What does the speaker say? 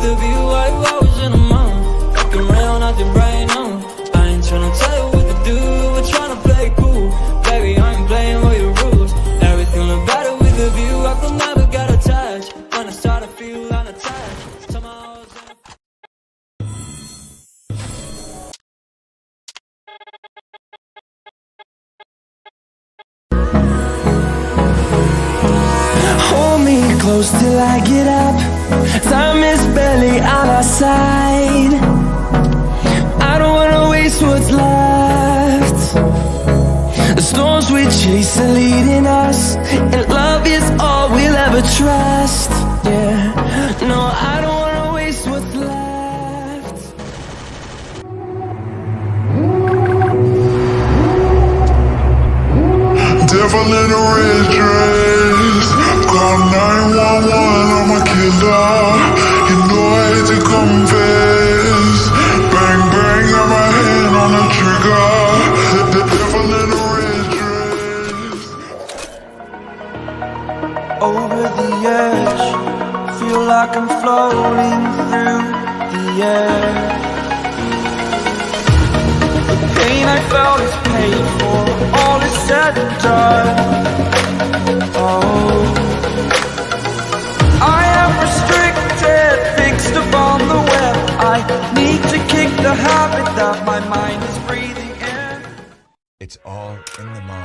a view. Why you always in the mood? Fucking real, nothing brand new. I ain't tryna tell you what to do, we're tryna play cool. Baby, I ain't playing with your rules. Everything look better with a view. I could never get attached. When I start to feel unattached, somehow I was in Hold me close till I get up. Time is barely on our side. I don't wanna waste what's left. The storms we chase are leading us, and love is all we'll ever trust. Yeah, no, I don't wanna waste what's left. Devil in a red dress, call 911, I'm a killer. You know I hate to confess. Bang bang, got my hand on the trigger. The devil in a red dress. Over the edge, feel like I'm floating through the air. The pain I felt is paid for, all is said and done. Oh, I am restricted, fixed upon the web. I need to kick the habit that my mind is breathing in. It's all in the mind.